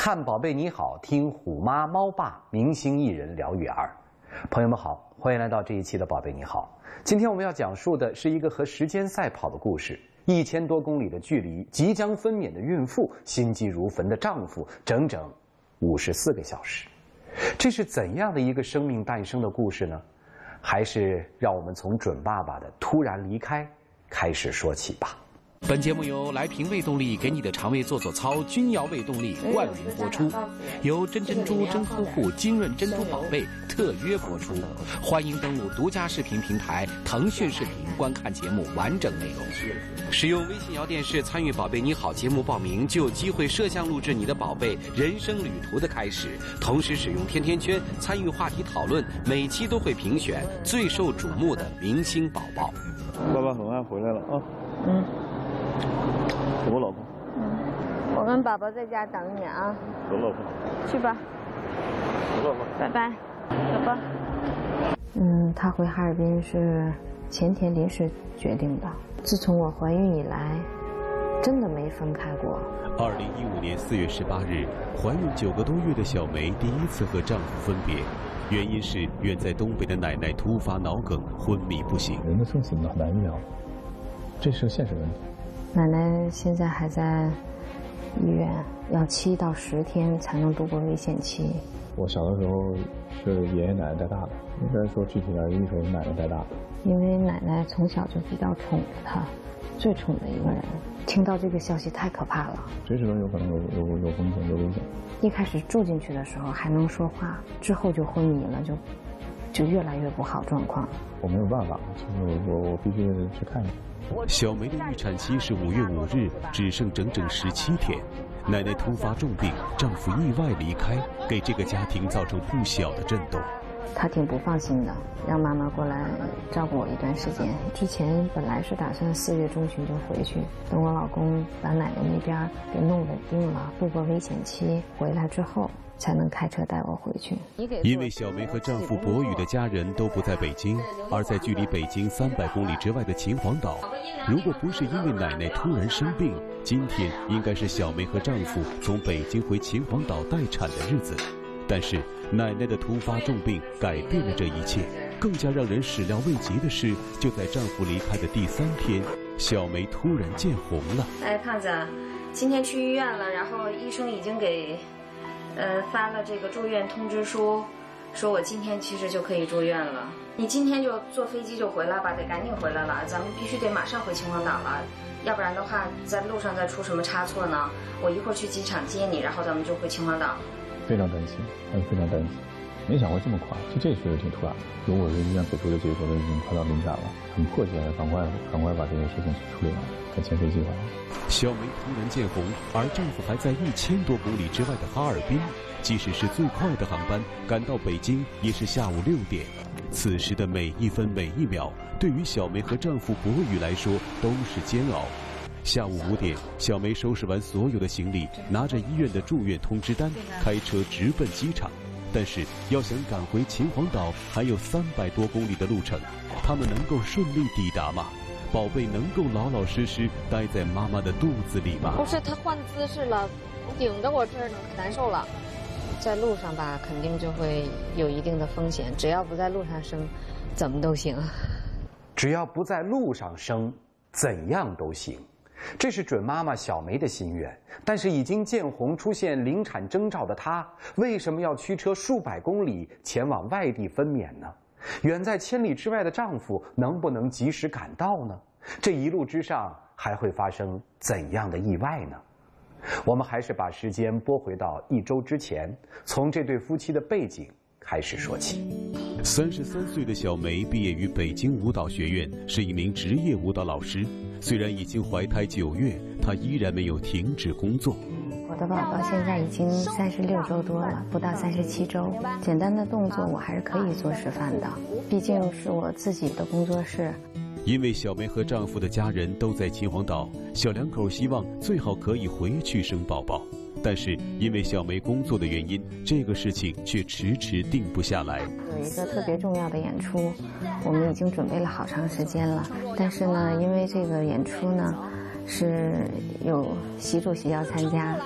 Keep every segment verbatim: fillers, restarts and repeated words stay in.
看宝贝你好，听虎妈猫爸明星艺人聊育儿。朋友们好，欢迎来到这一期的宝贝你好。今天我们要讲述的是一个和时间赛跑的故事。一千多公里的距离，即将分娩的孕妇，心急如焚的丈夫，整整五十四个小时。这是怎样的一个生命诞生的故事呢？还是让我们从准爸爸的突然离开开始说起吧。 本节目由来平胃动力给你的肠胃做做操君瑶胃动力冠名播出，由真珍珠真呵护金润珍珠宝贝特约播出。欢迎登录独家视频平台腾讯视频观看节目完整内容。使用微信摇电视参与宝贝你好节目报名，就有机会摄像录制你的宝贝人生旅途的开始。同时使用甜甜圈参与话题讨论，每期都会评选最受瞩目的明星宝宝。 爸爸很快回来了啊。 嗯。 走吧，老婆。 嗯，我跟宝宝在家等你啊。 走，老婆。 去吧。 走，老婆。 拜拜，走吧。嗯，他回哈尔滨是前天临时决定的。自从我怀孕以来，真的没分开过。 二零一五年四月十八日，怀孕九个多月的小梅第一次和丈夫分别，原因是远在东北的奶奶突发脑梗，昏迷不醒。 人的生死很难预料，这是现实问题。 奶奶现在还在医院，要七到十天才能度过危险期。 我小的时候是爷爷奶奶带大的，应该说具体点，一说是奶奶带大的。 因为奶奶从小就比较宠着她，最宠的一个人。听到这个消息太可怕了， 随时都有可能有有有风险有危险。 一开始住进去的时候还能说话，之后就昏迷了，就就越来越不好状况。 我没有办法，就是我我我必须去看一下。 小梅的预产期是五月五日，只剩整整十七天。奶奶突发重病，丈夫意外离开，给这个家庭造成不小的震动。 她挺不放心的，让妈妈过来照顾我一段时间。之前本来是打算四月中旬就回去，等我老公把奶奶那边给弄稳定了，度过危险期，回来之后才能开车带我回去。 因为小梅和丈夫博宇的家人都不在北京，而在距离北京三百公里之外的秦皇岛。如果不是因为奶奶突然生病，今天应该是小梅和丈夫从北京回秦皇岛待产的日子。但是奶奶的突发重病改变了这一切。更加让人始料未及的是，就在丈夫离开的第三天，小梅突然见红了。 哎，胖子，今天去医院了，然后医生已经给呃发了这个住院通知书，说我今天其实就可以住院了。你今天就坐飞机就回来吧，得赶紧回来了，咱们必须得马上回秦皇岛了，要不然的话在路上再出什么差错呢？我一会儿去机场接你，然后咱们就回秦皇岛。 非常担心，嗯，非常担心，没想过这么快，就这确实挺突然的。如果是医院给出的结果都已经快到临产了，很迫切的赶快赶快把这个事情处理完，再签飞机回来。 小梅突然见红，而丈夫还在一千多公里之外的哈尔滨，即使是最快的航班赶到北京也是下午六点。此时的每一分每一秒，对于小梅和丈夫博宇来说都是煎熬。下午五点，小梅收拾完所有的行李，拿着医院的住院通知单，开车直奔机场。但是要想赶回秦皇岛，还有三百多公里的路程，他们能够顺利抵达吗？宝贝能够老老实实待在妈妈的肚子里吗？ 不是，他换姿势了，顶着我这儿可难受了。在路上吧，肯定就会有一定的风险，只要不在路上生，怎么都行。 只要不在路上生，怎样都行。这是准妈妈小梅的心愿，但是已经见红、出现临产征兆的她，为什么要驱车数百公里前往外地分娩呢？远在千里之外的丈夫能不能及时赶到呢？这一路之上还会发生怎样的意外呢？我们还是把时间拨回到一周之前，从这对夫妻的背景开始说起。 三十三岁的小梅毕业于北京舞蹈学院，是一名职业舞蹈老师。虽然已经怀胎九月，她依然没有停止工作。 我的宝宝现在已经三十六周多了，不到三十七周。简单的动作我还是可以做示范的，毕竟是我自己的工作室。 因为小梅和丈夫的家人都在秦皇岛，小两口希望最好可以回去生宝宝。但是因为小梅工作的原因，这个事情却迟迟定不下来。 有一个特别重要的演出，我们已经准备了好长时间了，但是呢，因为这个演出呢是有习主席要参加，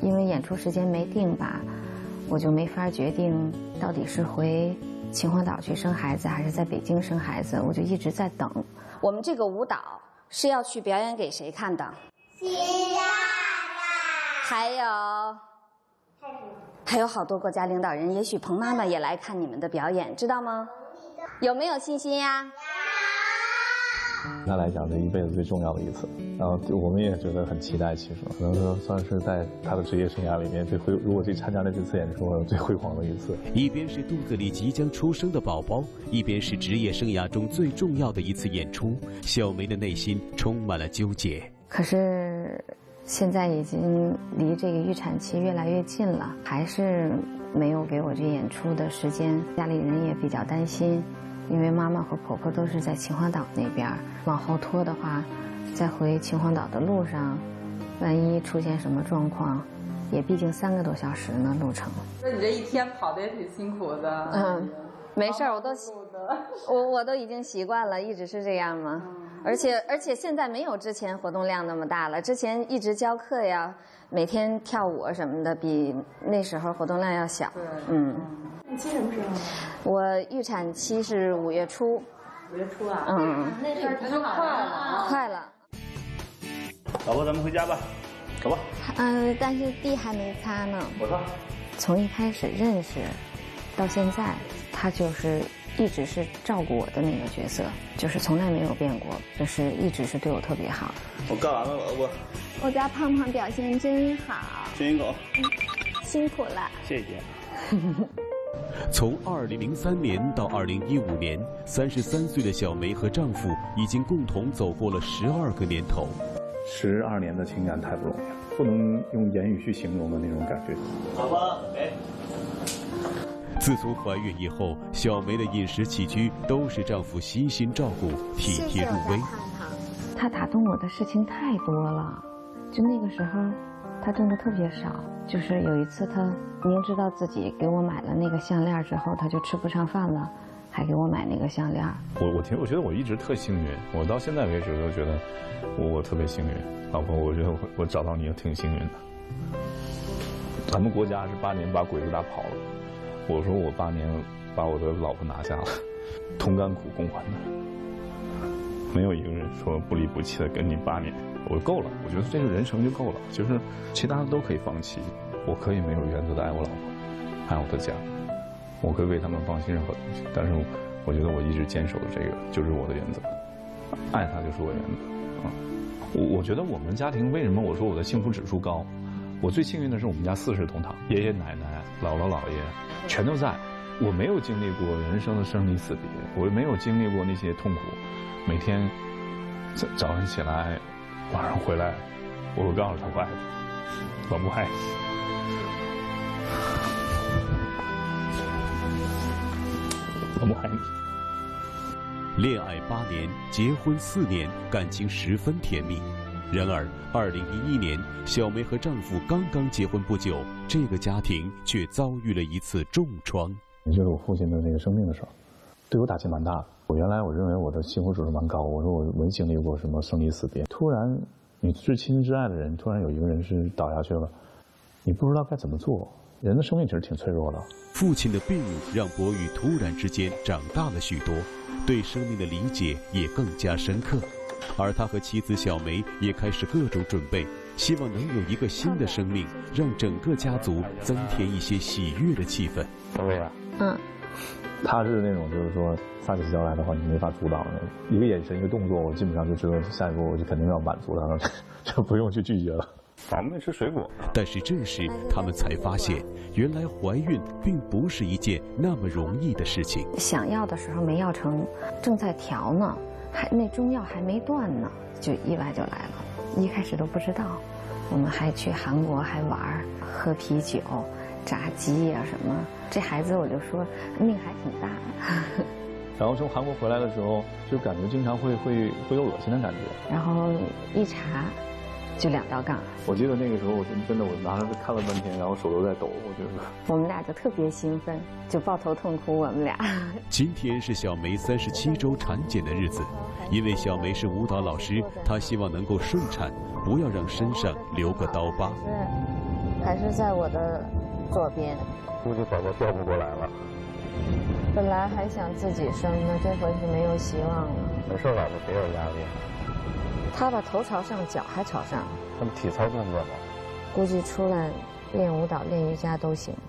因为演出时间没定吧，我就没法决定到底是回秦皇岛去生孩子，还是在北京生孩子，我就一直在等。我们这个舞蹈是要去表演给谁看的？ 新娘子。 还有，还有好多国家领导人，也许彭妈妈也来看你们的表演，知道吗？有没有信心呀？ 对他来讲，这一辈子最重要的一次，然后我们也觉得很期待。其实可能说算是在他的职业生涯里面最辉，如果去参加了这次演出，最辉煌的一次。 一边是肚子里即将出生的宝宝，一边是职业生涯中最重要的一次演出，小梅的内心充满了纠结。 可是现在已经离这个预产期越来越近了，还是没有给我这演出的时间，家里人也比较担心。因为妈妈和婆婆都是在秦皇岛那边，往后拖的话，在回秦皇岛的路上，万一出现什么状况，也毕竟三个多小时呢路程。 那你这一天跑得也挺辛苦的。 嗯，没事儿，我都我我都已经习惯了，一直是这样嘛。而且而且现在没有之前活动量那么大了，之前一直教课呀，每天跳舞什么的，比那时候活动量要小。嗯。 你期什么时候？ 我预产期是五月初。 五月初啊？ 嗯， 那阵儿不就快了？ 快了。 老婆，咱们回家吧，走吧。 嗯，但是地还没擦呢。 我擦。 从一开始认识到现在，他就是一直是照顾我的那个角色，就是从来没有变过，就是一直是对我特别好。 我干完了，老婆。 我家胖胖表现真好。 亲一口。 辛苦了。 谢谢。 从二零零三年到二零一五年，三十三岁的小梅和丈夫已经共同走过了十二个年头。 十二年的情感太不容易了，不能用言语去形容的那种感觉。 老婆，给。 自从怀孕以后，小梅的饮食起居都是丈夫悉心照顾，体贴入微。 他打动我的事情太多了，就那个时候，他挣的特别少。就是有一次，他明知道自己给我买了那个项链之后，他就吃不上饭了，还给我买那个项链。 我我挺我觉得我一直特幸运，我到现在为止都觉得我我特别幸运。老婆，我觉得我我找到你也挺幸运的。咱们国家是八年把鬼子打跑了，我说我八年把我的老婆拿下了，同甘苦共患难，没有一个人说不离不弃的跟你八年。我够了，我觉得这个人生就够了，就是其他的都可以放弃，我可以没有原则的爱我老婆，爱我的家，我可以为他们放弃任何东西，但是我觉得我一直坚守的这个就是我的原则，爱他就是我原则啊。我我觉得我们家庭为什么我说我的幸福指数高，我最幸运的是我们家四世同堂，爷爷奶奶、姥姥姥爷全都在，我没有经历过人生的生离死别，我没有经历过那些痛苦，每天早早上起来。晚上回来，我会告诉他我爱他，我不爱你。我不爱你。 恋爱八年，结婚四年，感情十分甜蜜。然而，二零一一年，小梅和丈夫刚刚结婚不久，这个家庭却遭遇了一次重创。 也就是我父亲的那个生病的时候，对我打击蛮大的。我原来我认为我的幸福指数蛮高，我说我没经历过什么生离死别，突然你至亲至爱的人，突然有一个人是倒下去了，你不知道该怎么做。人的生命其实挺脆弱的。 父亲的病让博宇突然之间长大了许多，对生命的理解也更加深刻。而他和妻子小梅也开始各种准备，希望能有一个新的生命，让整个家族增添一些喜悦的气氛。 小薇啊， 嗯。 他是那种就是说撒起娇来的话，你没法阻挡的。一个眼神，一个动作，我基本上就知道下一步我就肯定要满足他了，就不用去拒绝了。 咱们没吃水果。 但是这时他们才发现，原来怀孕并不是一件那么容易的事情。 想要的时候没要成，正在调呢，还那中药还没断呢，就意外就来了。一开始都不知道，我们还去韩国还玩，喝啤酒。炸鸡呀、啊、什么，这孩子我就说命还挺大。 然后从韩国回来的时候，就感觉经常会会会有恶心的感觉。 然后一查，就两道杠。 我记得那个时候，我真真的我拿着看了半天，然后手都在抖。我觉得我们俩就特别兴奋，就抱头痛哭。我们俩。 今天是小梅三十七周产检的日子，因为小梅是舞蹈老师，她希望能够顺产，不要让身上留个刀疤。 还是在我的左边。 估计宝宝调不过来了。 本来还想自己生呢，这回是没有希望了。 没事，老婆别有压力。 他把头朝上，脚还朝上。 他们体操动作吗？ 估计出来练舞蹈、练瑜伽都行。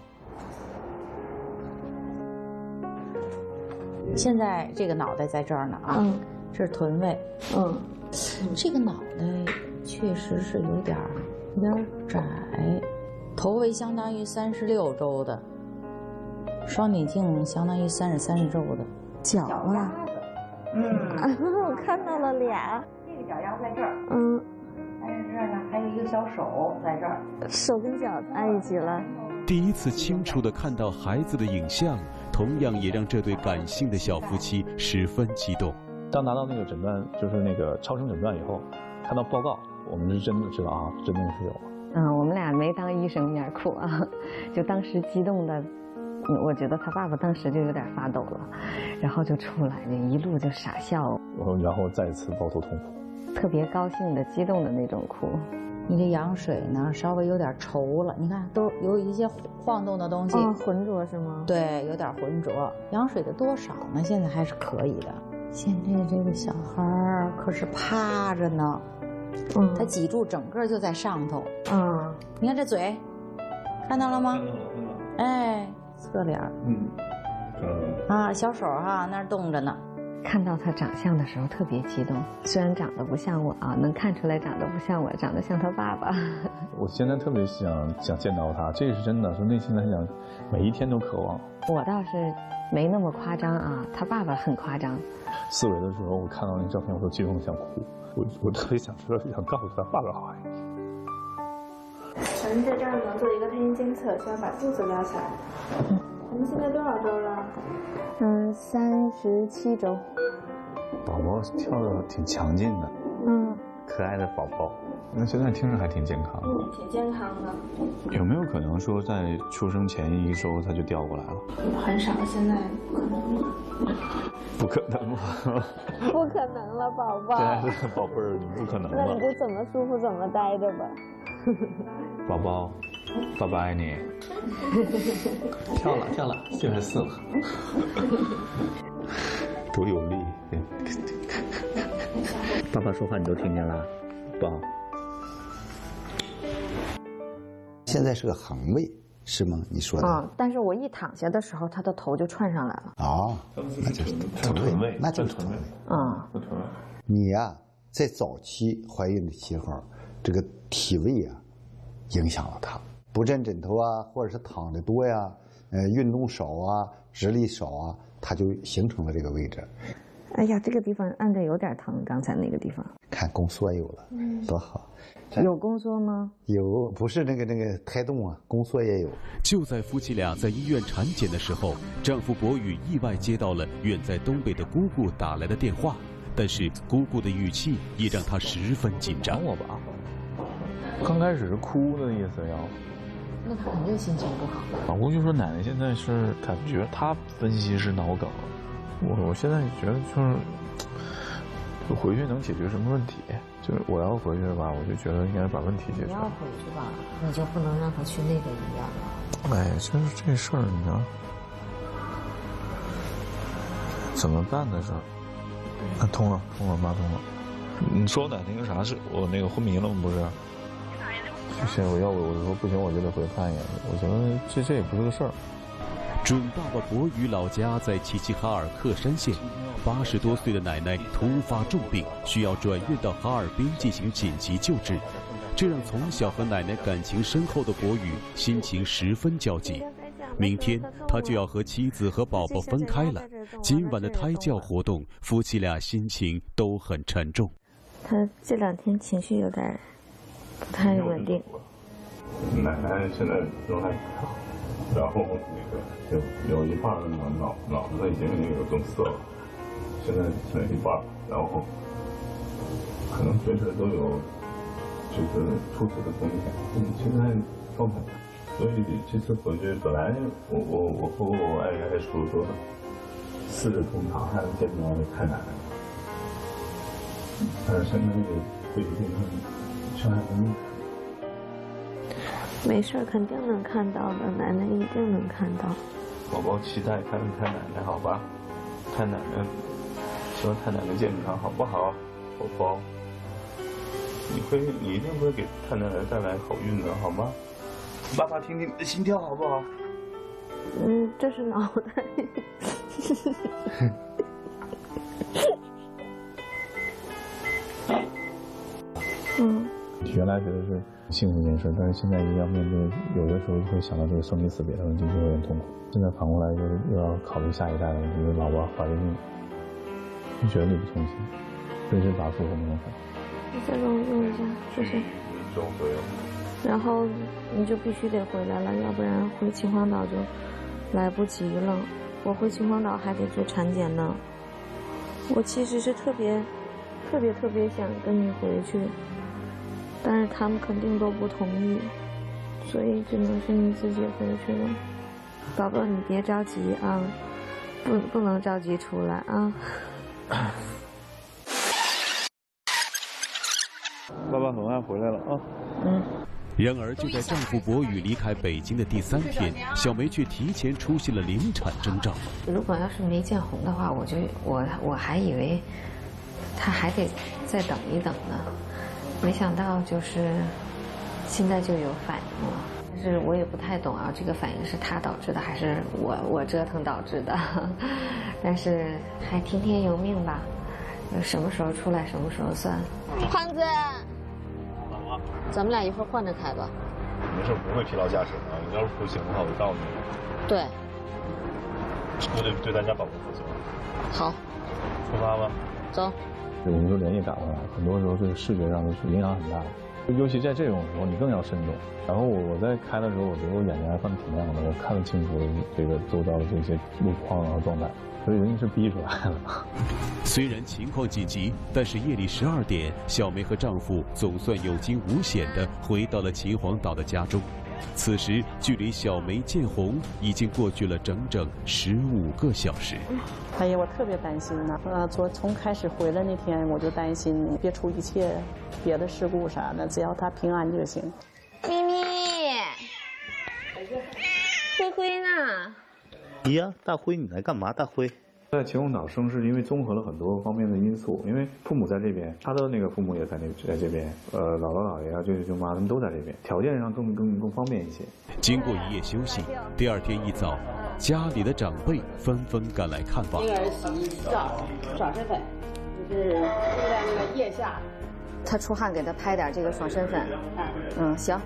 现在这个脑袋在这儿呢啊，嗯、这是臀位。嗯，这个脑袋确实是有点有点窄，头围相当于三十六周的，双顶径相当于三十三十周的。 脚啊，嗯，我看到了俩。 这个脚丫在这儿， 嗯， 但是这儿呢还有一个小手在这儿， 手跟脚挨一起了。 第一次清楚地看到孩子的影像，同样也让这对感性的小夫妻十分激动。 当拿到那个诊断，就是那个超声诊断以后，看到报告，我们是真的知道啊，真的是有。 嗯，我们俩没当医生面哭啊，就当时激动的，我觉得他爸爸当时就有点发抖了，然后就出来，一路就傻笑， 然后再次抱头痛哭， 特别高兴的、激动的那种哭。 你这羊水呢，稍微有点稠了，你看都有一些晃动的东西， 哦，浑浊是吗？ 对，有点浑浊。羊水的多少呢？现在还是可以的。现在这个小孩儿可是趴着呢，嗯，他脊柱整个就在上头，嗯，你看这嘴，看到了吗？看到了，看到了。哎，侧脸，嗯，啊，小手哈那儿动着呢。 看到他长相的时候特别激动，虽然长得不像我啊，能看出来长得不像我，长得像他爸爸。 我现在特别想想见到他，这是真的，说内心来讲，每一天都渴望。 我倒是没那么夸张啊，他爸爸很夸张。 四维的时候，我看到那照片，我都激动想哭，我我特别想说，想告诉他爸爸好。 咱们在这儿呢做一个胎心监测，需要把肚子撩起来。嗯，我们现在多少周了？ 嗯，三十七周。 宝宝跳的挺强劲的，嗯，可爱的宝宝。那现在听着还挺健康的， 嗯，挺健康的。 有没有可能说在出生前一周他就调过来了？ 很少，现在不可能了。 不可能吗？ 不可能了，宝宝。 对，这个宝贝儿，你不可能了。 那你就怎么舒服怎么待着吧。 宝宝，爸爸爱你。跳了跳了，现在四了。多有力！爸爸说话你都听见了，宝。 现在是个行位，是吗？你说的。 嗯，但是我一躺下的时候，他的头就窜上来了。 哦，那就是臀位，那就是臀位。 嗯， 你呀、啊，在早期怀孕的时候，这个体位啊，影响了他。不枕枕头啊，或者是躺的多呀，呃，运动少啊，直立少啊。它就形成了这个位置。 哎呀，这个地方按着有点疼，刚才那个地方。 看宫缩有了，嗯，多好。 有宫缩吗？ 有，不是那个那个胎动啊，宫缩也有。 就在夫妻俩在医院产检的时候，丈夫博宇意外接到了远在东北的姑姑打来的电话，但是姑姑的语气也让他十分紧张。 我吧，刚开始是哭的意思要。 那他肯定心情不好。 老公就说奶奶现在是感觉他分析是脑梗，我我现在觉得就是就回去能解决什么问题？就是我要回去吧，我就觉得应该把问题解决。 你要回去吧，你就不能让他去那个医院了。 哎，就是这事儿，你知道怎么办的事儿？啊，通了，通了，妈通了。你说奶那个啥是我那个昏迷了吗？不是。现在我要我我说不行，我就得回去看一眼。我觉得这这也不是个事儿。 准爸爸博宇老家在齐齐哈尔克山县，八十多岁的奶奶突发重病，需要转运到哈尔滨进行紧急救治，这让从小和奶奶感情深厚的博宇心情十分焦急。明天他就要和妻子和宝宝分开了，今晚的胎教活动，夫妻俩心情都很沉重。 他这两天情绪有点不太稳定。 奶奶现在状态不太好，然后那个有有一半脑脑脑子已经那个梗塞了，现在剩一半，然后可能随时都有就是猝死的风险。嗯，现在状态，所以这次回去本来我我我和我爱人还说说四世同堂还能见到太奶奶了，但是现在那个肺病上伤害很厉害。 没事，肯定能看到的，奶奶一定能看到。 宝宝期待看太奶奶，好吧？太奶奶，希望太奶奶健康，好不好？宝宝，你会，你一定会给太奶奶带来好运的，好吗？爸爸听听你的心跳，好不好？ 嗯，这是脑袋。嗯。 原来觉得是幸福一件事，但是现在要面对，有的时候会想到这个生离死别的问题，就有点痛苦。现在反过来就是又要考虑下一代的问题，就是老婆怀着孕，你觉得力不从心，真是把父母弄坏。 你再帮我用一下，谢谢。然后你就必须得回来了，要不然回秦皇岛就来不及了。我回秦皇岛还得做产检呢。我其实是特别、特别、特别想跟你回去，但是他们肯定都不同意，所以只能是你自己回去了。宝宝，你别着急啊，不不能着急出来啊。 爸爸很快回来了啊。 嗯。 然而，就在丈夫博宇离开北京的第三天，小梅却提前出现了临产征兆。 如果要是没见红的话，我就我我还以为他还得再等一等呢，没想到就是现在就有反应了。但是我也不太懂啊，这个反应是他导致的还是我我折腾导致的？但是还听天由命吧，什么时候出来什么时候算。 胖子。咱们俩一会儿换着开吧。 没事，不会疲劳驾驶的。你要是不行的话，我就告诉你。 对。 我得对咱家宝宝负责。 好。 出发吧。 走。 我们说连夜赶回来，很多时候这个视觉上是影响很大的，尤其在这种时候，你更要慎重。然后我我在开的时候，我觉得我眼睛还算挺亮的，我看得清楚这个周遭的这些路况和状态。所以人是逼出来了。 虽然情况紧急，但是夜里十二点，小梅和丈夫总算有惊无险地回到了秦皇岛的家中。此时，距离小梅见红已经过去了整整十五个小时。 哎呀，我特别担心呢。呃，从从开始回来那天，我就担心别出一切别的事故啥的，只要他平安就行。 咪咪，灰灰呢？ 咦呀，大辉，你来干嘛？大辉， 在秦皇岛生是因为综合了很多方面的因素，因为父母在这边，他的那个父母也在那在这边，呃，姥姥姥爷啊、舅舅舅妈他们都在这边，条件上更更更方便一些。 经过一夜休息，第二天一早，家里的长辈纷纷赶来看望。 这个洗澡、爽身粉，就是就在那个腋下。 他出汗，给他拍点这个爽身粉。嗯，行。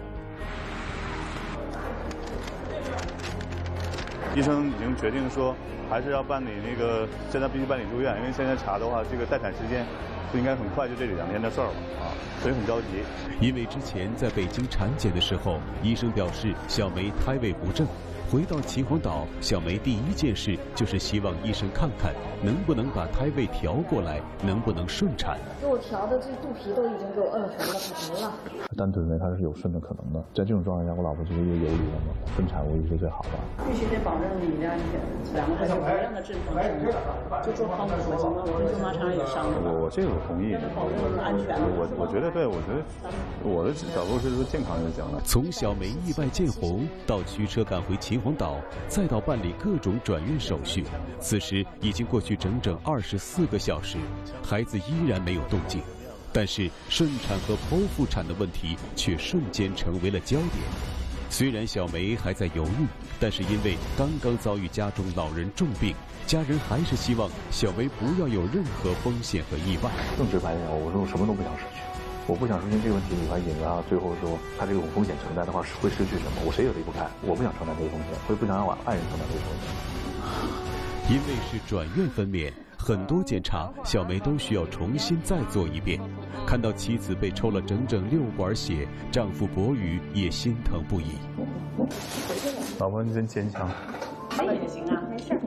医生已经决定说，还是要办理那个，现在必须办理住院，因为现在查的话，这个待产时间就应该很快，就这两天的事儿了啊，所以很着急。 因为之前在北京产检的时候，医生表示小梅胎位不正。回到秦皇岛，小梅第一件事就是希望医生看看能不能把胎位调过来，能不能顺产。 给我调的这肚皮都已经给我饿成了，可急了。 单纯认为它是有顺的可能的，在这种状态下，我老婆就是又犹豫了嘛，顺产无疑是最好的。 必须得保证你这样两个孩子不让他正常生，就做康复手术嘛，我跟舅妈常常也商量。 我这个我同意， 保证安全。 我我觉得对，我觉得我的角度是说健康就行了。 从小梅意外见红到驱车赶回秦皇岛，再到办理各种转运手续，此时已经过去整整二十四个小时，孩子依然没有动静。但是顺产和剖腹产的问题却瞬间成为了焦点。虽然小梅还在犹豫，但是因为刚刚遭遇家中老人重病，家人还是希望小梅不要有任何风险和意外。 更直白一点，我说我什么都不想失去，我不想出现这个问题，你还引到最后说他这种风险承担的话是会失去什么，我谁也离不开，我不想承担这个风险，我也不想让我爱人承担这个风险。 因为是转院分娩，很多检查小梅都需要重新再做一遍。看到妻子被抽了整整六管血，丈夫博宇也心疼不已。 老婆，你真坚强。 这个也行啊， 没事。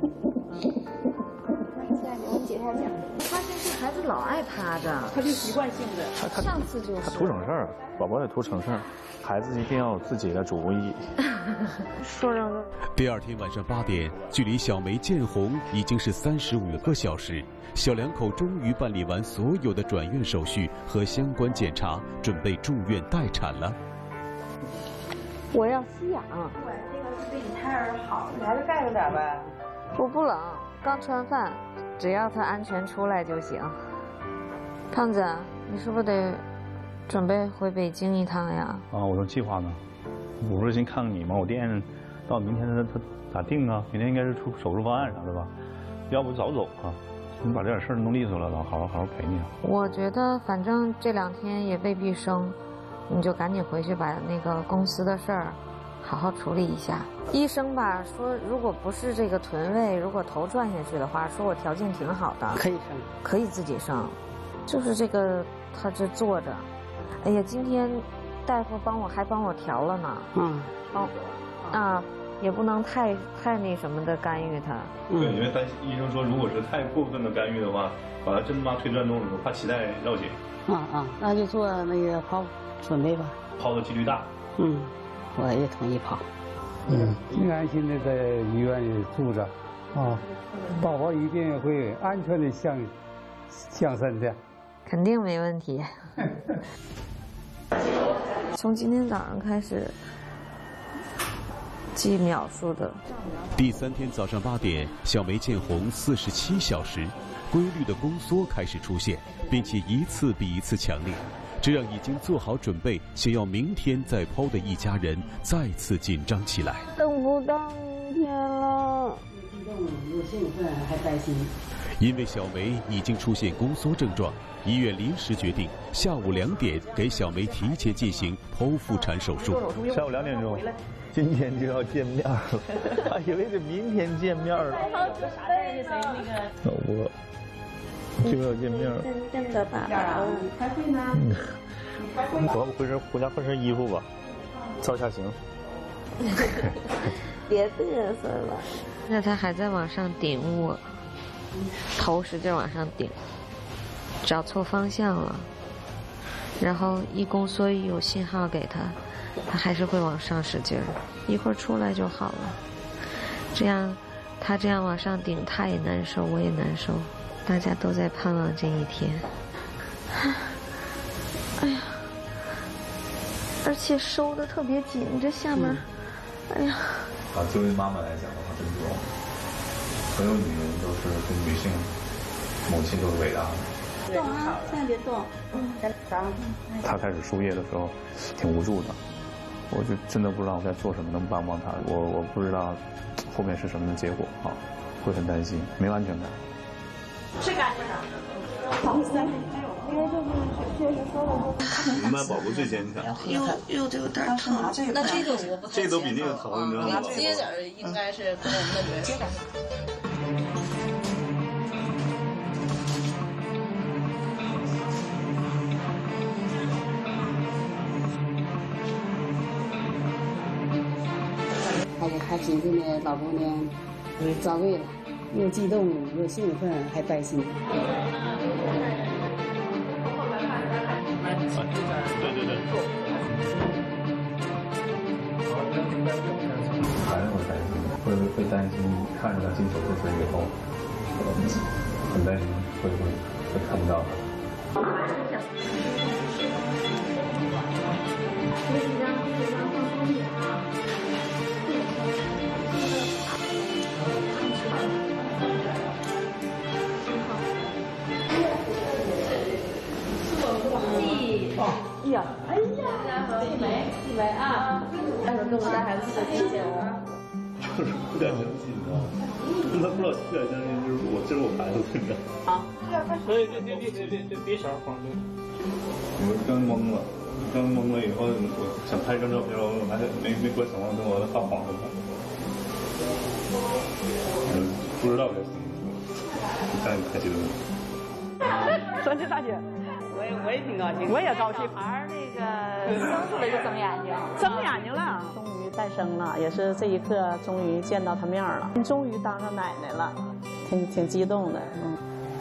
现在给我们解下讲，发现这孩子老爱趴着， 他就习惯性的。 他上次就是。 他图省事儿，宝宝也图省事儿，孩子一定要有自己的主意。 说让让。 第二天晚上八点，距离小梅见红已经是三十五个小时。小两口终于办理完所有的转院手续和相关检查，准备住院待产了。 我要吸氧。 对，这个是对你胎儿好，你还是盖着点呗。 我不冷，刚吃完饭，只要他安全出来就行。胖子，你是不是得准备回北京一趟呀？ 啊，我的计划呢？我不是先看看你吗？我店到明天他他咋定啊？明天应该是出手术方案啥的吧？要不早走啊？你把这点事儿弄利索了，然后好好好好陪你啊。 我觉得反正这两天也未必生，你就赶紧回去把那个公司的事儿好好处理一下。医生吧说，如果不是这个臀位，如果头转下去的话，说我条件挺好的， 可以生， 可以自己生，就是这个他这坐着，哎呀，今天大夫帮我还帮我调了呢，嗯，帮啊。也不能太太那什么的干预它。 对，因为担心医生说，如果是太过分的干预的话，把它真妈推转动的时候，怕脐带绕颈。 啊啊，那就做那个剖准备吧。 剖的几率大。 嗯，我也同意剖。 嗯，你安心的在医院里住着，啊，宝宝一定会安全的降降生的。 肯定没问题。从今天早上开始。记秒数的。 第三天早上八点，小梅见红四十七小时，规律的宫缩开始出现，并且一次比一次强烈，这让已经做好准备想要明天再剖的一家人再次紧张起来。 等不到明天了， 激动又兴奋还担心。 因为小梅已经出现宫缩症状，医院临时决定下午两点给小梅提前进行剖腹产手术。 下午两点钟。今天就要见面了，还以为是明天见面了。老婆，就要见面了。 真真的爸爸， 开会呢？ 我要不回身回家换身衣服吧，照下行。 别嘚瑟了。那他还在往上顶我，头使劲往上顶，找错方向了。然后一宫缩一有信号给他。他还是会往上使劲儿，一会儿出来就好了。这样，他这样往上顶，他也难受，我也难受，大家都在盼望这一天。哎呀，而且收的特别紧，这下面，哎呀。 啊，作为妈妈来讲的话，真不容易。所有女人都是跟女性、母亲都是伟大的。 动啊，现在别动。嗯，早上。 他开始输液的时候，挺无助的。我就真的不知道我该做什么能帮帮他，我我不知道后面是什么结果啊，会很担心，没有安全感。 是干什么？好意思，因为就是确实说了说。 你们宝宝最坚强。 又又有点疼， 那这个我不这都比那个疼，你知道吗？ 接点应该是跟我们的女接点。还还紧着呢，老公呢，遭位了，又激动又兴奋，还担心。 对对对。还是会担心，会会担心看着他进手术室以后，很担心会会会看不到他。 哎呀，哎呀，一枚一枚啊！待会儿跟我带孩子去体检哦。 就是不敢相信啊！真的不知道不敢相信，就是我，这是我孩子，真的。 好， 所以别别别别别别别小慌就。 我刚懵了，刚懵了以后，我想拍张照片，我还没没过程，我跟我发黄了。嗯，不知道该怎么说，太太激动了。 酸甜大姐。我也我也挺高兴，我也高兴。 孩儿那个生出来就睁眼睛， 睁眼睛了，终于诞生了，也是这一刻终于见到他面了，终于当上奶奶了，挺挺激动的，嗯。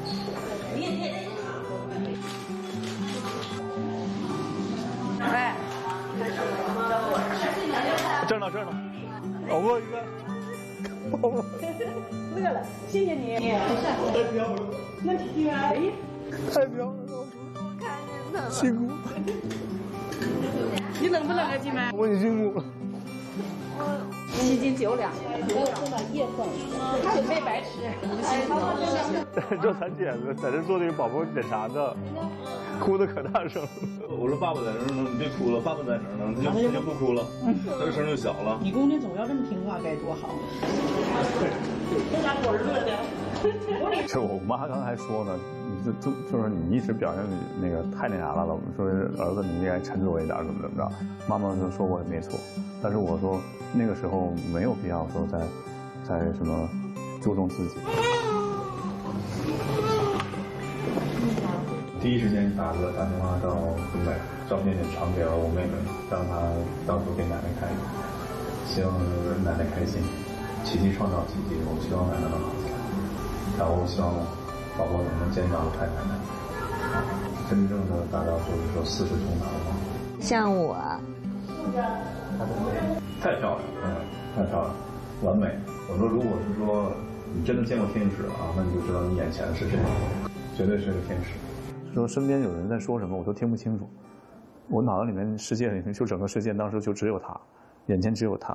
喂， 这儿呢，这儿呢，老婆一个，老婆乐了，谢谢你， 太漂亮了， 那你哎， 太漂亮了。辛苦， 你冷不冷啊，金梅？ 我也辛苦了。 七斤九两，没有吃到叶份，他也没白吃。 这咱姐夫在这做那个宝宝检查呢，哭的可大声了。我说爸爸在这儿呢，你别哭了，爸爸在这儿呢，他就他就不哭了，他就声就小了。 你姑娘总要这么听话，该多好。这家伙热的。 这我妈刚才说呢，你就就就是你一直表现那个太那啥了，我们说儿子你应该沉着一点，怎么怎么着。妈妈就说我也没错，但是我说那个时候没有必要说在在什么注重自己。第一时间打个打电话到东北，照片也传给了我妹妹，让她到时候给奶奶看，希望奶奶开心。奇迹创造奇迹，我希望奶奶能好起来，然后希望宝宝能能见到太太奶奶，真正的达到就是说四世同堂嘛。 像我， 太漂亮，嗯，太漂亮，完美。我说，如果是说你真的见过天使啊，那你就知道你眼前是这样，绝对是个天使。说身边有人在说什么，我都听不清楚。我脑子里面世界里面就整个世界当时就只有他，眼前只有他。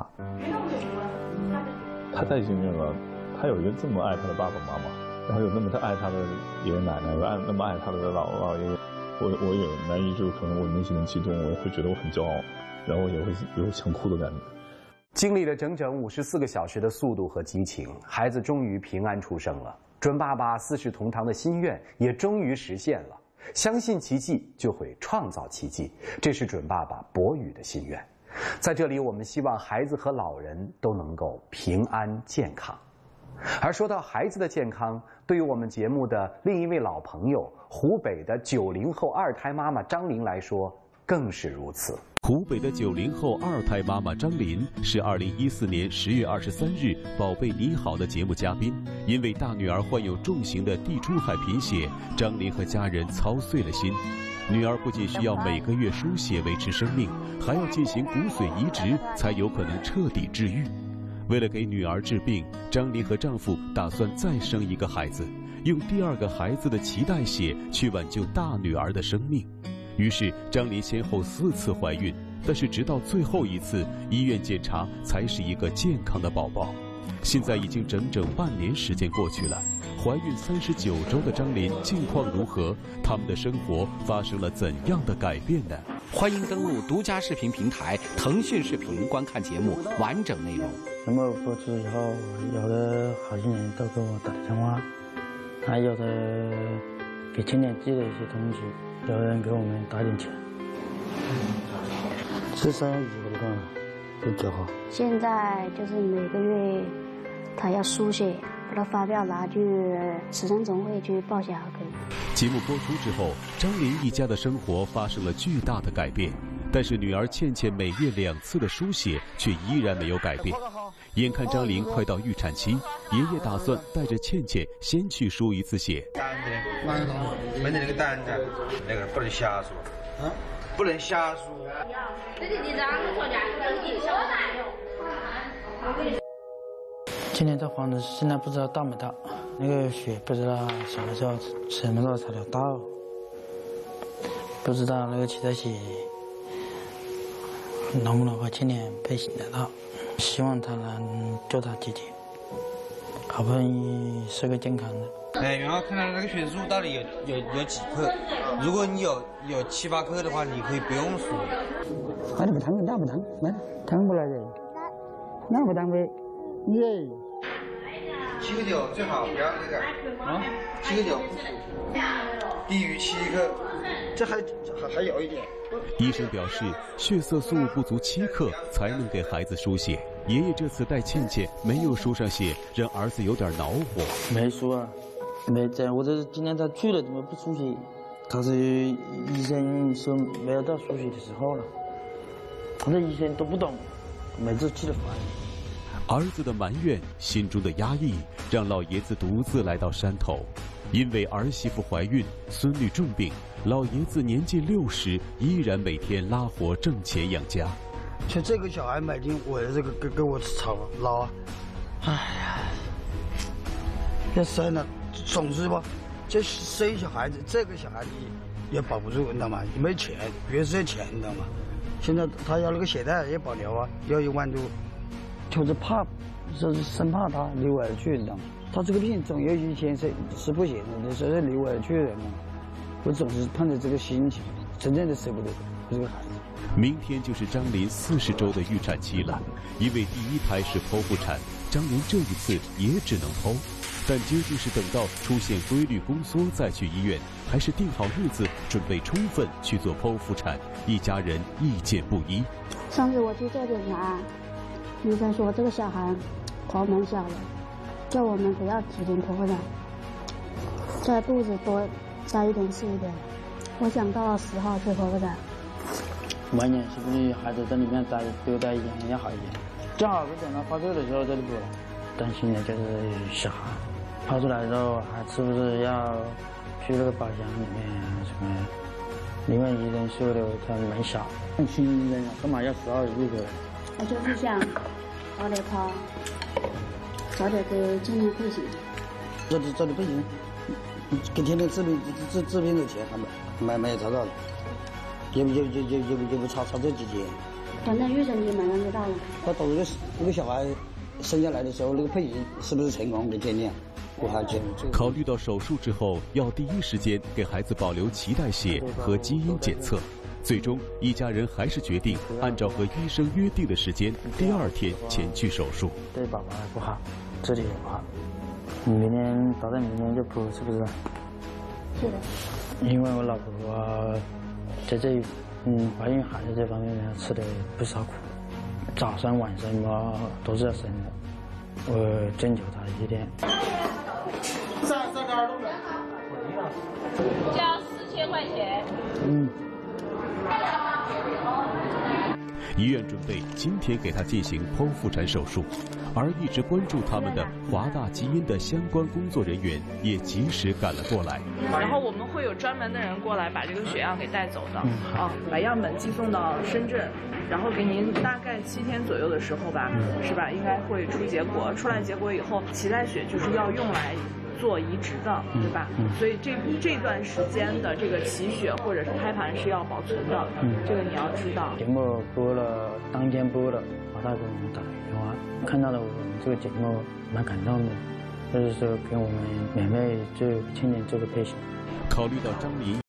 他太幸运了，他有一个这么爱他的爸爸妈妈，然后有那么他爱他的爷爷奶奶，有爱那么爱他的姥姥姥爷，我我也难以就可能我内心的激动，我也会觉得我很骄傲，然后也会有想哭的感觉。 经历了整整五十四个小时的速度和激情，孩子终于平安出生了。准爸爸四世同堂的心愿也终于实现了。相信奇迹就会创造奇迹，这是准爸爸博宇的心愿。在这里，我们希望孩子和老人都能够平安健康。而说到孩子的健康，对于我们节目的另一位老朋友，湖北的九零后二胎妈妈张琳来说，更是如此。 湖北的九零后二胎妈妈张琳是二零一四年十月二十三日《宝贝你好》的节目嘉宾。因为大女儿患有重型的地中海贫血，张琳和家人操碎了心。女儿不仅需要每个月输血维持生命，还要进行骨髓移植，才有可能彻底治愈。为了给女儿治病，张琳和丈夫打算再生一个孩子，用第二个孩子的脐带血去挽救大女儿的生命。于是张琳先后四次怀孕，但是直到最后一次医院检查才是一个健康的宝宝。现在已经整整半年时间过去了，怀孕三十九周的张琳近况如何？他们的生活发生了怎样的改变呢？ 欢迎登录独家视频平台腾讯视频观看节目完整内容。 节目播出以后，有的好心人都给我打电话，还有的给青年寄了一些东西，有人给我们打点钱。这三样子我看都比较好。 现在就是每个月他要输血，把它发票拿去慈善总会去报销可以。 节目播出之后，张琳一家的生活发生了巨大的改变，但是女儿倩倩每月两次的输血却依然没有改变。眼看张琳快到预产期，爷爷打算带着倩倩先去输一次血。 没得那个胆子，那个不能瞎说，啊，不能瞎说。 今年这房子现在不知道到没到，那个血不知道什么时候什么时候才能到，不知道那个脐带血能不能和今年配型得到，希望他能救他姐姐，好不容易是个健康的。 哎，然后看看那个血素到底有有有几克，如果你有有七八克的话，你可以不用输。 那不疼，那不疼，来，疼不来的，那不疼呗，耶。 七个九最好不要那个啊，七个九，低于七克，这还还还有一点。 医生表示，血色素不足七克才能给孩子输血。爷爷这次带倩倩没有输上血，让儿子有点恼火。 没输啊，没在，我这今天他去了，怎么不输血？他是医生说没有到输血的时候了，那医生都不懂，每次气得烦。 儿子的埋怨，心中的压抑，让老爷子独自来到山头。因为儿媳妇怀孕，孙女重病，老爷子年近六十，依然每天拉活挣钱养家。 像这个小孩每天围着跟跟我吵闹啊，哎呀，要生了总是吧，这生小孩子，这个小孩子也保不住，你知道吗？没钱，主要是钱，你知道吗？现在他要那个血袋也保留啊，要一万多。 就是怕，就是生怕他流而去，你知道吗？他这个病总有一天是是不行的，所以流而去的嘛。我总是盼着这个心情，真正的舍不得这个孩子。 明天就是张琳四十周的预产期了，因为第一胎是剖腹产，张琳这一次也只能剖。但究竟是等到出现规律宫缩再去医院，还是定好日子准备充分去做剖腹产，一家人意见不一。 上次我去做检查，医生说这个小孩头蛮小的，叫我们不要提前剖腹产，在肚子多待一点是一点。我想到十号去剖腹产。 晚年是不是孩子在里面待多待一点要好一点？正好是等他发作的时候这里补了。担心的就是小孩抛出来之后，还是不是要去那个包厢里面什么？因为医生说的他蛮小，很新人啊，干嘛要十二一个？ 我就是想早点抛，早点给健康配型。 早点早点配型，给天天治病治治病的钱还没没没有找到了，也不也也也也也不超超这几节。 反正预产期马上就到了。 他等这个这个小孩生下来的时候，那个配型是不是成功的检验？我还觉得。 考虑到手术之后要第一时间给孩子保留脐带血和基因检测，最终一家人还是决定按照和医生约定的时间，第二天前去手术。 对宝宝还不好，这里也不好。你明天打算明天就剖是不是？ 是的。 因为我老婆在这嗯怀孕孩子这方面呢吃的不少苦。早上晚上嘛都是要生的，我征求他一点。 三三十二度了，交四千块钱。 嗯。 医院准备今天给他进行剖腹产手术，而一直关注他们的华大基因的相关工作人员也及时赶了过来。 然后我们会有专门的人过来把这个血样给带走的，啊，把样本寄送到深圳。然后给您大概七天左右的时候吧，是吧？应该会出结果，出来结果以后，脐带血就是要用来做移植的，对吧？所以这这段时间的这个脐血或者是胎盘是要保存的，这个你要知道。 节目播了，当天播了，华大给我们打电话，看到了我们这个节目，蛮感动的，就是说给我们免费就今年这个配型。 考虑到张琳